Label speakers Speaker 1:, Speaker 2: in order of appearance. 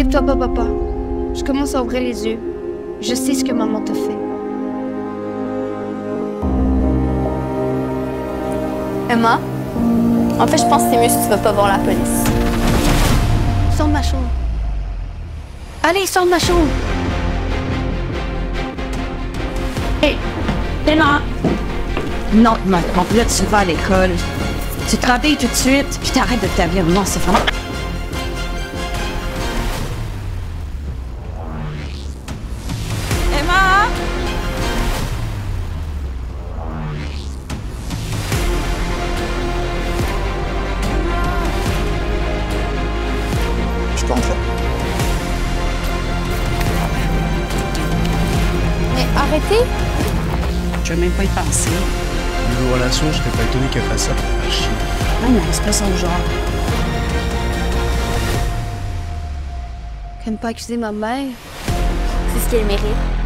Speaker 1: Inquiète-toi pas, papa. Je commence à ouvrir les yeux. Je sais ce que maman te fait.
Speaker 2: Emma, en fait, je pense que c'est mieux si tu vas pas voir la police.
Speaker 1: Sors de ma chambre. Allez, sors de ma chambre.
Speaker 3: Hé, Emma! Non, maintenant, là, tu vas à l'école. Tu te réveilles tout de suite, puis t'arrêtes de t'habiller. Non, c'est vraiment... Emma!
Speaker 4: Je peux entrer.
Speaker 2: Mais arrêtez!
Speaker 3: Je vais même pas y penser.
Speaker 4: Niveau relation, je serais pas étonné qu'elle fasse ça. Chier.
Speaker 3: Non, mais c'est pas son genre.
Speaker 1: J'aime pas accuser ma mère.
Speaker 2: C'est ce qu'elle mérite.